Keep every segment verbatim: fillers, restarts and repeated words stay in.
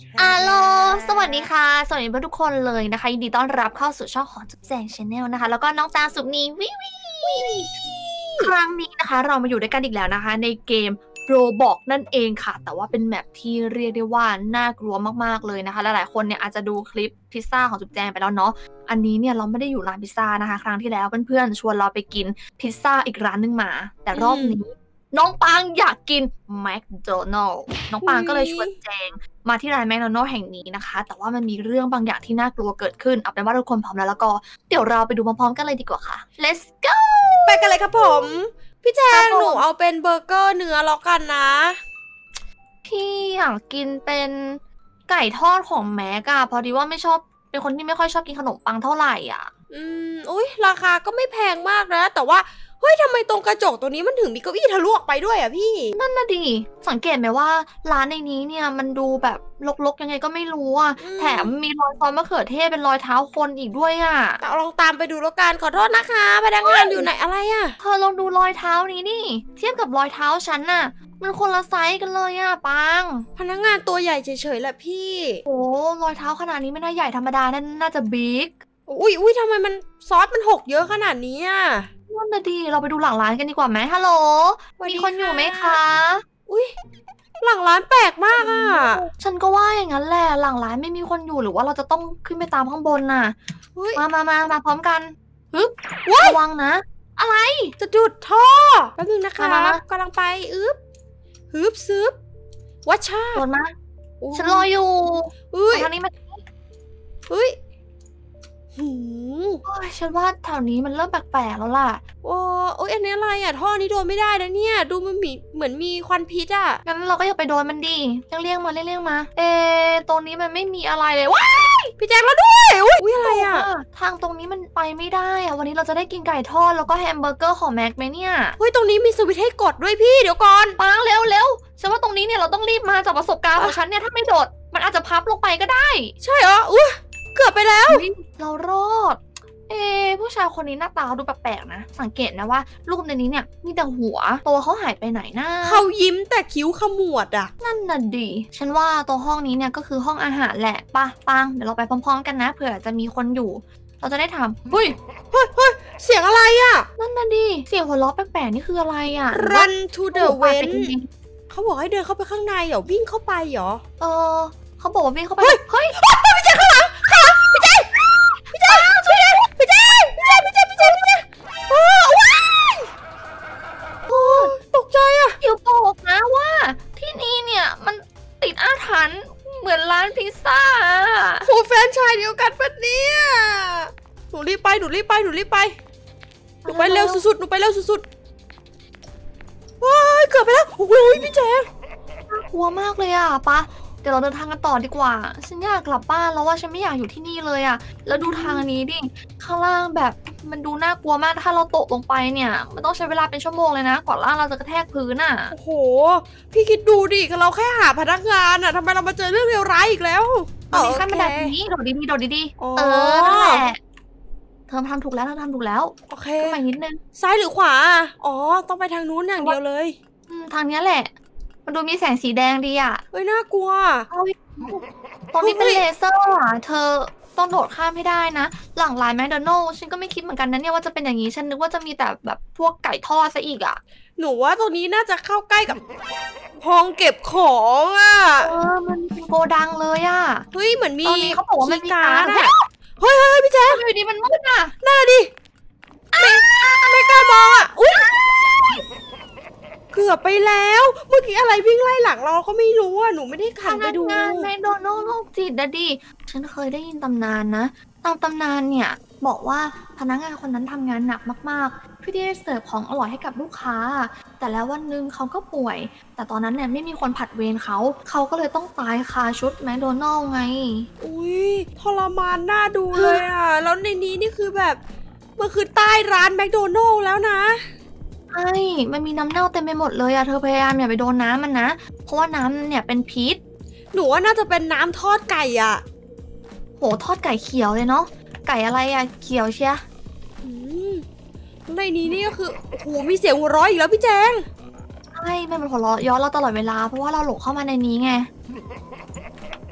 อาโลสวัสดีค่ะสวัสดีเพื่อนทุกคนเลยนะคะยินดีต้อนรับเข้าสู่ช่องของจุ๊บแจงชาแนลนะคะแล้วก็น้องตาสุกนีวิวิครั้งนี้นะคะเรามาอยู่ด้วยกันอีกแล้วนะคะในเกมโรบอกนั่นเองค่ะแต่ว่าเป็นแมปที่เรียกได้ว่าน่ากลัวมากๆเลยนะคะหลายๆคนเนี่ยอาจจะดูคลิปพิซซ่าของจุ๊บแจงไปแล้วเนาะอันนี้เนี่ยเราไม่ได้อยู่ร้านพิซซ่านะคะครั้งที่แล้วเพื่อนๆชวนเราไปกินพิซซ่าอีกร้านนึงมาแต่รอบนี้น้องปางอยากกินแมคโดนัลล์น้องปางก็เลยชวนแจงมาที่ร้านแมคโดนัลล์แห่งนี้นะคะแต่ว่ามันมีเรื่องบางอย่างที่น่ากลัวเกิดขึ้นเอาเป็นว่าทุกคนพร้อมแล้วแล้วก็เดี๋ยวเราไปดูพร้อมๆกันเลยดีกว่าค่ะ let's go ไปกันเลยครับผมพี่แจงหนูเอาเป็นเบอร์เกอร์เนื้อแล้วกันนะพี่อยากกินเป็นไก่ทอดของแม็กอะพอดีว่าไม่ชอบเป็นคนที่ไม่ค่อยชอบกินขนมปังเท่าไหร่อ่ะอืมอุ้ยราคาก็ไม่แพงมากนะแต่ว่าเฮ้ยทำไมตรงกระจกตัวนี้มันถึงมีเก้าอี้ทะลุออกไปด้วยอ่ะพี่นั่นน่ะดิสังเกตไหมว่าร้านในนี้เนี่ยมันดูแบบรกๆยังไงก็ไม่รู้อ่ะแถมมีรอยซอสมะเขือเทศเป็นรอยเท้าคนอีกด้วยอ่ะเอาลองตามไปดูแล้วกันขอโทษนะคะพนักงานอยู่ไหนอะไรอ่ะเธอลองดูรอยเท้านี้นี่เทียบกับรอยเท้าฉันน่ะมันคนละไซส์กันเลยอ่ะปังพนักงานตัวใหญ่เฉยๆแหละพี่โอ้รอยเท้าขนาดนี้ไม่น่าใหญ่ธรรมดานั่นน่าจะบิ๊กอุ้ยอุ้ยทำไมมันซอสมันหกเยอะขนาดนี้อ่ะนั่นน่ะดิเราไปดูหลังร้านกันดีกว่าไหมฮัลโหลมีคนอยู่ไหมคะอุ้ยหลังร้านแปลกมากอ่ะฉันก็ว่าอย่างนั้นแหละหลังร้านไม่มีคนอยู่หรือว่าเราจะต้องขึ้นไปตามข้างบนน่ะมามามามาพร้อมกันฮึบระวังนะอะไรจะจุดท่อแป๊บนึงนะคะกำลังไปอึ๊บฮึบซึบวัชชาโดนมาฉันรออยู่อุ้ยทางนี้มาอุ้ยหูฉันว่าแถวนี้มันเริ่มแปลกๆแล้วล่ะโอ้โอ้ยอันนี้อะไรอ่ะท่อนี้โดนไม่ได้นะเนี่ยดูมันมีเหมือนมีควันพิษอ่ะงั้นเราก็อย่าไปโดนมันดิเรียกมาเรียกมาเอตรงนี้มันไม่มีอะไรเลยว้ายพี่แจ็คแล้วด้วยอุ้ยอะไรอ่ะทางตรงนี้มันไปไม่ได้อ่ะวันนี้เราจะได้กินไก่ทอดแล้วก็แฮมเบอร์เกอร์ของแม็กไหมเนี่ยเฮ้ยตรงนี้มีสวิตช์ให้กดด้วยพี่เดี๋ยวก่อนปังเร็วเร็วฉันว่าตรงนี้เนี่ยเราต้องรีบมาจากประสบการณ์ของฉันเนี่ยถ้าไม่โดดมันอาจจะพับลงไปก็ได้ใช่เหรออุ้ยเกือบไปแล้วเรารอดเอ๊ผู้ชายคนนี้หน้าตาดูแปลกๆนะสังเกตนะว่ารูปในนี้เนี่ยมีแต่หัวตัวเขาหายไปไหนนะเขายิ้มแต่คิ้วขมวดอ่ะนั่นน่ะดิฉันว่าตัวห้องนี้เนี่ยก็คือห้องอาหารแหละป่ะปังเดี๋ยวเราไปพร้อมๆกันนะเผื่อจะมีคนอยู่เราจะได้ถามเฮ้ยเฮ้ยเฮ้ยเสียงอะไรอ่ะนั่นน่ะดิเสียงหัวเราะแปลกๆนี่คืออะไรอ่ะ Run to the vent เขาบอกให้เดินเข้าไปข้างในเหรอวิ่งเข้าไปเหรอเออเขาบอกว่าวิ่งเข้าไปเฮ้ยเฮ้ยพี่เจข้างหลังข้างหลังพี่เจพี่เจช่วยพี่เจพี่เจพี่เจพี่เจพี่เจโอ้ว้ายโอ้ตกใจอ่ะเดี๋ยวบอกนะว่าที่นี่เนี่ยมันติดอาถรรพ์เหมือนร้านพิซซ่าโอ้แฟนชายเดียวกันปะเนี่ยหนูรีบไปหนูรีบไปหนูรีบไปหนูไปเร็วสุดๆหนูไปเร็วสุดๆว้ายเกือบไปแล้วโอ้ยพี่แจ๊คกลัวมากเลยอ่ะปะเดี๋ยวเราเดินทางกันต่อดีกว่าฉันอยากกลับบ้านแล้วว่าฉันไม่อยากอยู่ที่นี่เลยอ่ะแล้วดูทางนี้ดิข้างล่างแบบมันดูน่ากลัวมากถ้าเราตกลงไปเนี่ยมันต้องใช้เวลาเป็นชั่วโมงเลยนะกว่าร่างเราจะกระแทกพื้นอ่ะโอ้โหพี่คิดดูดิเราแค่หาพนักงานอ่ะทำไมเรามาเจอเรื่องเลวร้ายอีกแล้วเอาขั้นบันไดนี้โดดดีๆโดดดีๆเออนั่นแหละเธอทำถูกแล้วเธอทำถูกแล้วโอเคก็ไปนิดนึงซ้ายหรือขวาอ๋อต้องไปทางนู้นอย่างเดียวเลยทางนี้แหละมันดูมีแสงสีแดงดีอ่ะเฮ้ยน่ากลัวตรงนี้เป็นเลเซอร์อ่ะเธอต้องโดดข้ามให้ได้นะหลังร้านแมคโดนัลล์ฉันก็ไม่คิดเหมือนกันนะเนี่ยว่าจะเป็นอย่างนี้ฉันนึกว่าจะมีแต่แบบพวกไก่ทอดซะอีกอ่ะหนูว่าตรงนี้น่าจะเข้าใกล้กับห้องเก็บของอ่ะเออมันเป็นโกดังเลยอ่ะเฮ้ยเหมือนมีตอนนี้เขาบอกว่ามันมีการเฮ้ยเฮ้ยพี่แจ๊คอยู่ดีมันมืดอ่ะน่าดิไม่ไม่กล้ามองอ่ะอุ้ยเกือบไปแล้วเมื่อกี้อะไรวิ่งไล่หลังเราก็ไม่รู้อ่ะหนูไม่ได้ขันไปดูงานแมคโดนัลล์โรคจิตนะดิฉันเคยได้ยินตำนานนะตามตำนานเนี่ยบอกว่าพนักงานคนนั้นทำงานหนักมากๆเพื่อที่จะเสิร์ฟของอร่อยให้กับลูกค้าแต่แล้ววันหนึ่งเขาก็ป่วยแต่ตอนนั้นเนี่ยไม่มีคนผัดเวรเขาเขาก็เลยต้องตายคาชุดแมคโดนัลล์ไงอุ้ยทรมานน่าดูเลยอ่ะแล้วในนี้นี่คือแบบมันคือใต้ร้านแมคโดนัลล์แล้วนะใช่มันมีน้ำเน่าเต็มไปหมดเลยอะเธอพยายามอย่าไปโดนน้ำมันนะเพราะว่าน้ำเนี่ยเป็นพิษหนูว่าน่าจะเป็นน้ำทอดไก่อะโหทอดไก่เขียวเลยเนาะไก่อะไรอะเขียวเชียในนี้นี่ก็คือโอ้โหมีเสียงหัวเราะอีกแล้วพี่แจงใช่มันเป็นหัวเราะย้อนเราตลอดเวลาเพราะว่าเราหลงเข้ามาในนี้ไง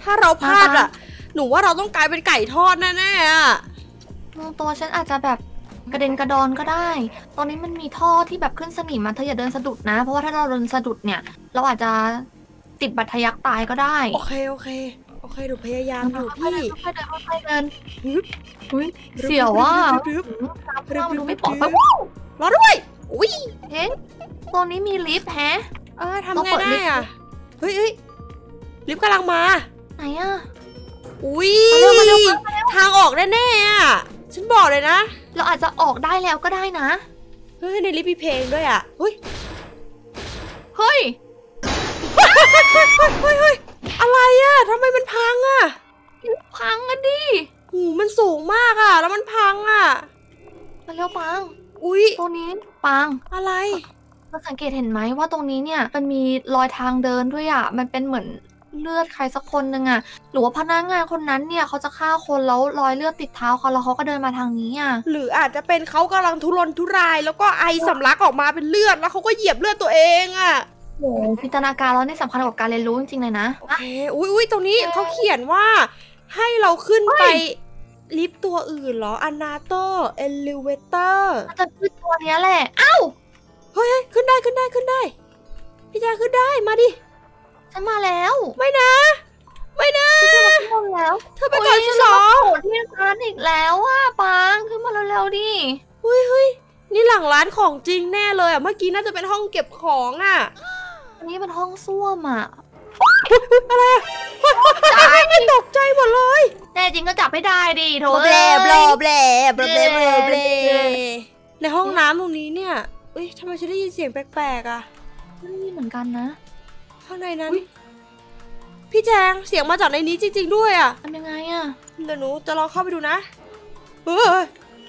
ถ้าเราพลาดอ่ะหนูว่าเราต้องกลายเป็นไก่ทอดแน่ๆอ่ะตัวฉันอาจจะแบบกระเด็นกระดอนก็ได้ ตอนนี้มันมีท่อที่แบบขึ้นสนิมมาเธออย่าเดินสะดุดนะ เพราะว่าถ้าเราเดินสะดุดเนี่ย เราอาจจะติดบัตรทะยักตายก็ได้โอเคโอเคโอเคหนูพยายามอยู่พี่ค่อยๆเดินค่อยๆเดินฮึบอุ๊ยเสียวว่าฮึบน้ำเราดูไม่ปลอดฮึภับยว้าวรอด้วยอุ้ยเฮ้ยตรงนี้มีลิฟต์แฮะเออต้อทำงไงเปิดได้ลิฟต์อ่ะเฮ้ยเฮ้ยลิฟต์กำลังมาไหนอะอุ้ยมาเร็วมาเร็วมาเร็วทางออกแน่ๆอ่ะฉันบอกเลยนะเราอาจจะออกได้แล้วก็ได้นะเฮ้ยในลิฟต์มีเพลงด้วยอ่ะเฮ้ยเฮ้ยเฮ้ยเฮ้ยเฮ้ยอะไรอ่ะทำไมมันพังอ่ะพังอะดิหูมันสูงมากอ่ะแล้วมันพังอ่ะมาเร็วปังอุ้ยตรงนี้ปังอะไรเราสังเกตเห็นไหมว่าตรงนี้เนี่ยมันมีรอยทางเดินด้วยอะมันเป็นเหมือนเลือดใครสักคนหนึ่งอะหรือว่าพนักงานคนนั้นเนี่ยเขาจะฆ่าคนแล้วรอยเลือดติดเท้าเขาแล้วเขาก็เดินมาทางนี้อะหรืออาจจะเป็นเขากำลังทุรนทุราย แล้วก็ไอสำลักออกมาเป็นเลือดแล้วเขาก็เหยียบเลือดตัวเองอ่ะโอ้จินตนาการแล้วนี่สำคัญกับการเรียนรู้จริงๆเลยนะโอเคอุ้ยอุ้ยตรงนี้เขาเขียนว่า ให้เราขึ้นไปลิฟต์ตัวอื่นเหรอ Another Elevator มันจะขึ้นตัวเนี้ยแหละอ้าวเฮ้ยขึ้นได้ขึ้นได้ขึ้นได้ พี่แจขึ้นได้มาดิฉันมาแล้วไม่นะ ไม่นะฉันขึ้นมาข้างบนแล้วเธอไปก่อนฉันเหรอโอ้ยที่ร้านอีกแล้วอะปังขึ้นมาเร็วๆดิเฮ้ยเฮ้ยนี่หลังร้านของจริงแน่เลยอ่ะเมื่อกี้น่าจะเป็นห้องเก็บของอ่ะอันนี้เป็นห้องส้วมอะอะไรอ่ะไม่ตกใจหมดเลยแน่จริงก็จับไม่ได้ดิโถแบลแบลเอ้ยแบลแบลแบลแบลแบลในห้องน้ำตรงนี้เนี่ยเอ้ยทำไมฉันได้ยินเสียงแปลกๆอ่ะไม่มีเหมือนกันนะข้างในนั้นอุ๊ยพี่แจงเสียงมาจากในนี้จริงๆด้วยอ่ะทำยังไงอะเดี๋ยวหนูจะลองเข้าไปดูนะเฮ้ย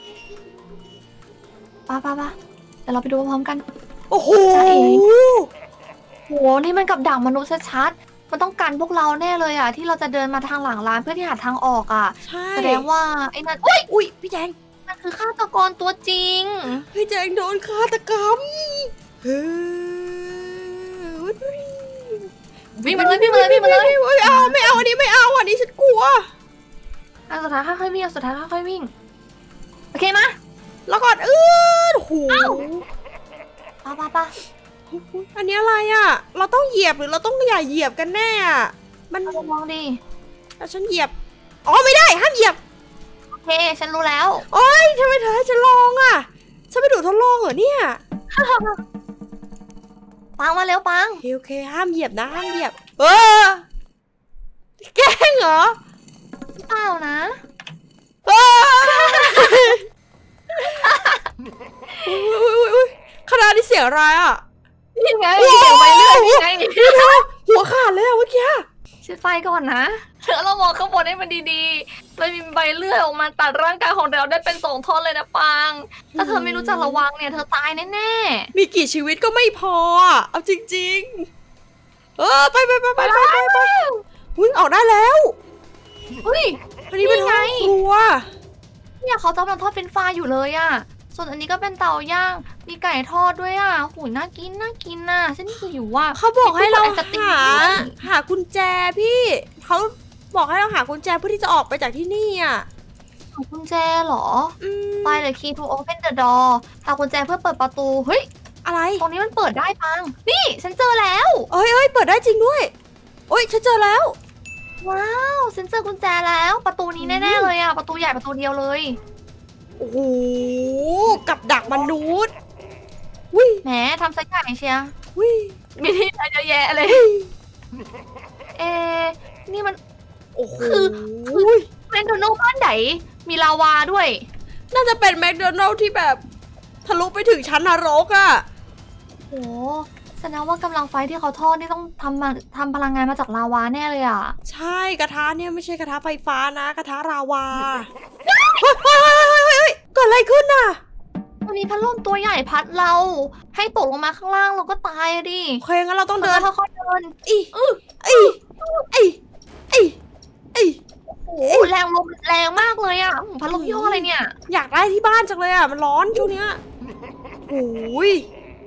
ป้าป้าป้าเดี๋ยวเราไปดูพร้อมกันโอ้โหจ๊ะเอ๋ โหนี่มันกับดักมนุษย์ชัดๆมันต้องกันพวกเราแน่เลยอะที่เราจะเดินมาทางหลังร้านเพื่อที่หาทางออกอะใช่แสดงว่าไอ้นั่นอุ้ยอุ้ยพี่แจงมันคือฆาตกรตัวจริงพี่แจงโดนฆาตกรรมเฮ้ยวิ่งมาเลยวิ่งมาเลยวิ่งมาเลยไม่เอาไม่เอาอันนี้ไม่เอาอันนี้ฉันกลัวอันสุดท้ายค่อยๆวิ่งอันสุดท้ายค่อยๆวิ่งโอเคมาแล้วก่อนเออโอ้โหป้าป้าป้าอันนี้อะไรอ่ะ เราต้องเหยียบหรือเราต้องอย่าเหยียบกันแน่อ่ะมันเรามองดิแล้วฉันเหยียบอ๋อไม่ได้ห้ามเหยียบโอเคฉันรู้แล้วโอ๊ยทำไมเธอให้ฉันลองอ่ะฉันไปดูทดลองเหรอเนี่ยปังมาเร็วปังโอเคโอเคห้ามเหยียบนะห้ามเหยียบเออแกล้งเหรอเปล่านะเอออุ้ยอุ้ยอุ้ยขนาดนี้เสียงอะไรอ่ะนี่ไงเสียงไปเรื่อยนี่ไงหัวขาดเลยอะเมื่อกี้ชิดไฟก่อนนะแล้วเรามองข้างบนให้มันดีๆมันมีใบเลื่อยออกมาตัดร่างกายของเราได้เป็นสองท่อนเลยนะปัง ถ้าเธอไม่รู้จักระวังเนี่ยเธอตายแน่มีกี่ชีวิตก็ไม่พออะเอาจริงๆเออไปไปไปๆไปไปไปไปหุ้ยออกได้แล้วอุ้ยอันนี้เป็นห้องครัวเนี่ยเขากำลังทอดเฟรนช์ฟรายอยู่เลยอะส่วนอันนี้ก็เป็นเตาย่าง มีไก่ทอดด้วยอะหูยน่ากินน่ากินน่ะฉันหิวว่ะเขาบอกให้เราไอ้สติ๊กหานี่หากุญแจพี่เขาบอกให้เราหากุญแจเพื่อที่จะออกไปจากที่นี่อ่ะของกุญแจเหรออืม Find the key to open the door หากุญแจเพื่อเปิดประตู เฮ้ยอะไรตรงนี้มันเปิดได้ปัง นี่ ฉันเจอแล้วเอ้ยเอ้ยเปิดได้จริงด้วยโอ้ยฉันเจอแล้วว้าว ฉันเจอกุญแจแล้ว ประตูนี้แน่ๆเลยอะประตูใหญ่ประตูเดียวเลยโอ้โหกับดักมนุษย์วิแหมทำซะใหญ่เชียร์วิมีที่ไหนเยอะแยะเลย เอ๊ะนี่มันโอ้โหคือคือ แมคโดนัลด์บ้านไหนมีลาวาด้วยน่าจะเป็นแมคโดนัลด์ที่แบบทะลุไปถึงชั้นนรกอ่ะโหแสดงว่ากำลังไฟที่เขาทอดนี่ต้องทำมาทำพลังงานมาจากลาวาแน่เลยอะใช่กระทะเนี่ยไม่ใช่กระทะไฟฟ้านะกระทะราวาเฮ้ยเฮ้ยเฮ้ยเฮ้ยเฮ้ยเกิดอะไรขึ้นน่ะมันมีพัดลมตัวใหญ่พัดเรา ให้ตกลงมาข้างล่างเราก็ตายอะดิโอเคงั้นเราต้องเดินค่อยๆเดินอีอีอีอีอีโอ้โหแรงลมแรงมากเลยอะพัดลมยี่ห้ออะไรเนี่ยอยากได้ที่บ้านจังเลยอ่ะมันร้อนช่วงเนี้ยโอ้ย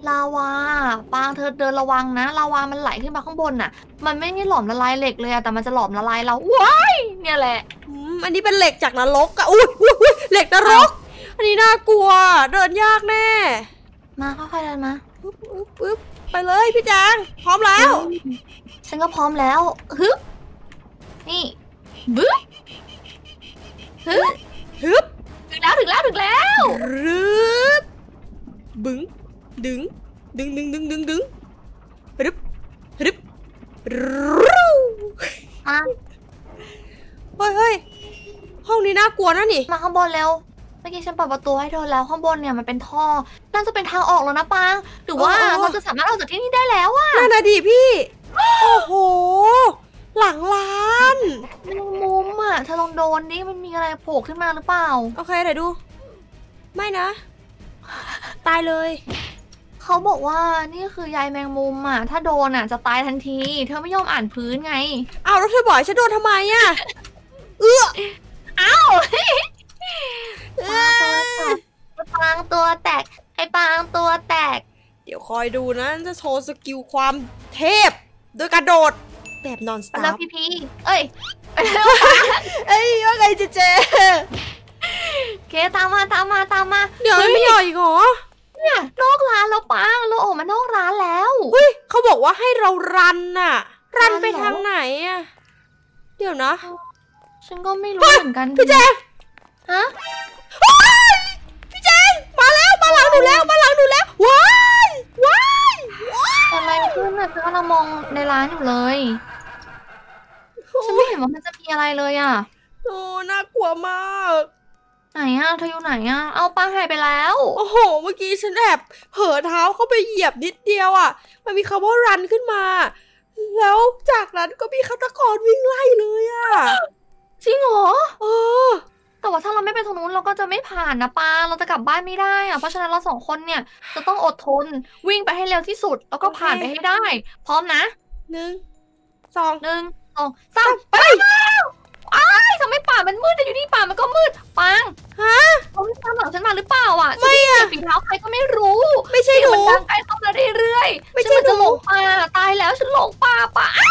ลาวาปางเธอเดินระวังนะลาวามันไหลขึ้นมาข้างบนน่ะ มันไม่ได้หลอมละลายเหล็กเลยอะแต่มันจะหลอมละลายเราว้ายเนี่ยแหละอืมอันนี้เป็นเหล็กจากนรกอะอุ้ยอุ้ยอุ้ยเหล็กนรก อันนี้น่ากลัวเดินยากแน่มาค่อยๆเดินมาปึ๊บปึ๊บปึ๊บไปเลยพี่แจงพร้อมแล้วฉันก็พร้อมแล้วฮึบนี่บึ๊บฮึบฮึบถึงแล้วถึงแล้วถึงแล้วรึบบึ้งดึงดึงดึงดึงดึงดึงรึบรึบรูมาเฮ้ยเฮ้ยห้องนี้น่ากลัวนะนี่มาข้างบนเร็วเมื่อกี้ฉันเปิดประตูให้เธอแล้วข้างบนเนี่ยมันเป็นท่อน่าจะเป็นทางออกแล้วนะปางหรือว่าเราจะสามารถออกจากที่นี่ได้แล้วอะนั่นน่ะดิพี่ โอ้โห หลังร้านแมงมุมอะเธอลองโดนดิมันมีอะไรโผล่ขึ้นมาหรือเปล่าโอเคเดี๋ยวดู ไม่นะ ตายเลยเขาบอกว่านี่คือยายแมงมุมอะถ้าโดนอะจะตายทันที เธอไม่ยอมอ่านพื้นไงเอาแล้วเธอบอกให้ฉันโดนทำไมอะเอื้ออ้าวเอ้ปางตัวแตกไอ้ปางตัวแตกเดี๋ยวคอยดูนะ จะโชว์สกิลความเทพ โดยการโดด แบบนอนสไอ้ปางต็แล้อวปพี่พี่เอ้ยเอ้ยว่าไงเจเจเคตามมาตามมาตามมาเดี๋ยวไม่หย่อยอีกเหรอเนี่ยนอกร้านแล้วปางเราออกมานอกร้านแล้วเฮ้ยเขาบอกว่าให้เรารันน่ะ รันไปรันเหรอทางไหนอะเดี๋ยวนะฉันก็ไม่รู้เหมือนกันพี่แจงฮะว้ายพี่แจงมาแล้วมาหลังหนูแล้วมาหลังหนูแล้วว้ายว้ายว้ายอะไรขึ้นอะฉันกำลังมองในร้านอยู่เลยฉันไม่เห็นว่ามันจะมีอะไรเลยอะโอ้น่ากลัวมากไหนอะเธออยู่ไหนอะเอาปางหายไปแล้วโอ้โหเมื่อกี้ฉันแอบเผลอเท้าเข้าไปเหยียบนิดเดียวอ่ะมันมีคำว่ารันขึ้นมา แล้วจากนั้นก็มีฆาตกรวิ่งไล่เลยอ่ะจริงเหรอเออแต่ว่าถ้าเราไม่ไปตรงนู้นเราก็จะไม่ผ่านนะปางเราจะกลับบ้านไม่ได้อะเพราะฉะนั้นเราสองคนเนี่ยจะต้องอดทนวิ่งไปให้เร็วที่สุด แล้วก็ผ่านไปให้ได้ พร้อมนะหนึ่งสองหนึ่งสองสามไปแล้วอ้ายทำไมป่ามันมืดแต่อยู่นี่ป่ามันก็มืดปางฮะเขาไม่ตามหลังฉันมาหรือเปล่าอ่ะไม่อะฉันด้ยินเสียงฝีเท้าใครก็ไม่รู้ไม่ใช่หนูเสียงมันดังใกล้เข้ามาเรื่อยๆไม่ใช่ฉันมันจะหนูหลงป่าตายแล้วฉันหลงป่าป่าอ้าย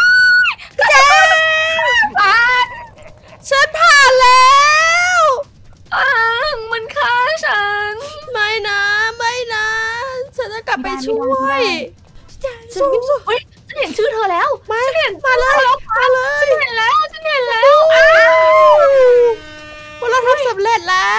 พี่แจงปางฉันผ่านแล้วปางมันฆ่าฉันไม่นะไม่นะฉันจะกลับไปไม่ได้ช่วไม่ได้ยพี่แจงฉันสู้ไม่สู้เฮ้ยฉันเห็นชื่อเธอแล้วมาฉันเห็นมาเลยมาเลยฉันเห็นแล้วฉันเห็นแล้วอ้าอ้าวพวกเราทำสำเร็จแล้ว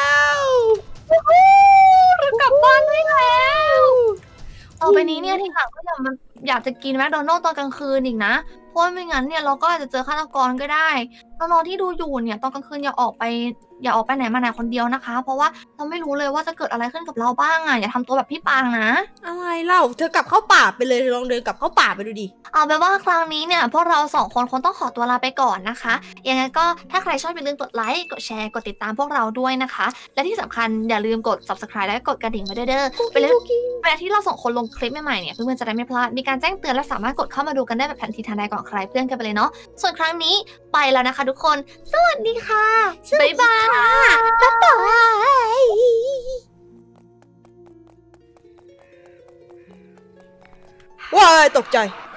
วู้ฮู้เรากลับบ้านได้แล้วต่อไปนี้เนี่ยทีหลังก็อย่ามาอยากจะกินแมคโดนัลด์ตอนกลางคืนอีกนะ เพราะไม่งั้นเนี่ยเราก็อาจจะเจอฆาตกรก็ได้น้องๆที่ดูอยู่เนี่ยตอนกลางคืนอย่าออกไปอย่าออกไปไหนมาไหนคนเดียวนะคะ เพราะว่าเราไม่รู้เลยว่าจะเกิดอะไรขึ้นกับเราบ้างอ่ะอย่าทำตัวแบบพี่ปางนะอะไรเล่าเธอกลับเข้าป่าไปเลยเธอลองเดินกลับเข้าป่าไปดูดิเอาเป็นว่าครั้งนี้เนี่ยพวกเราสองคนคงต้องขอตัวลาไปก่อนนะคะยังไงก็ถ้าใครชอบอย่าลืมกดไลค์กดแชร์กดติดตามพวกเราด้วยนะคะ และที่สำคัญอย่าลืมกด ซับสไครบ์ และกดกระดิ่งไว้ด้วยเด้อไปเลยเวลาที่เราสองคนลงคลิปใหม่ๆเนี่ยเพื่อนๆจะได้ไม่พลาดมีการแจ้งเตือนและสามารถกดเข้ามาดูกันได้แบบทันทีทันใดก่อนใครเพื่อนกันไปเลยเนาะส่วนครั้งนี้ไปแล้วนะคะทุกคนสวัสดีค่ะบ๊ายบายบ๊ายบาย ว้ายตกใจ